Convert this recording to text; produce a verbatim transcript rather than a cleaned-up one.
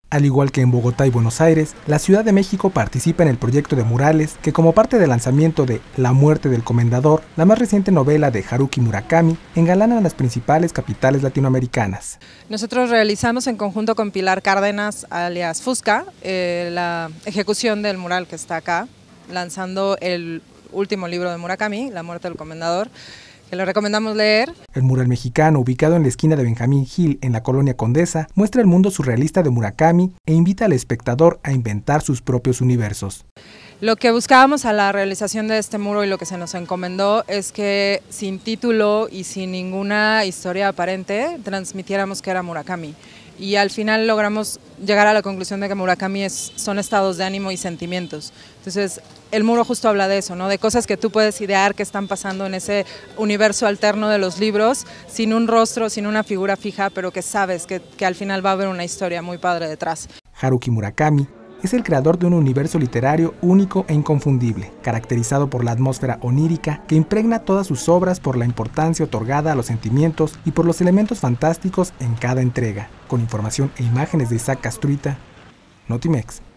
Al igual que en Bogotá y Buenos Aires, la Ciudad de México participa en el proyecto de murales que, como parte del lanzamiento de La muerte del comendador, la más reciente novela de Haruki Murakami, engalanan las principales capitales latinoamericanas. Nosotros realizamos en conjunto con Pilar Cárdenas, alias Fusca, eh, la ejecución del mural que está acá, lanzando el último libro de Murakami, La muerte del comendador, que le recomendamos leer. El mural mexicano, ubicado en la esquina de Benjamín Gil, en la colonia Condesa, muestra el mundo surrealista de Murakami e invita al espectador a inventar sus propios universos. Lo que buscábamos a la realización de este muro y lo que se nos encomendó es que sin título y sin ninguna historia aparente transmitiéramos que era Murakami. Y al final logramos llegar a la conclusión de que Murakami es, son estados de ánimo y sentimientos. Entonces, el muro justo habla de eso, ¿no? De cosas que tú puedes idear que están pasando en ese universo alterno de los libros, sin un rostro, sin una figura fija, pero que sabes que, que al final va a haber una historia muy padre detrás. Haruki Murakami es el creador de un universo literario único e inconfundible, caracterizado por la atmósfera onírica que impregna todas sus obras, por la importancia otorgada a los sentimientos y por los elementos fantásticos en cada entrega. Con información e imágenes de Isaac Castruita, Notimex.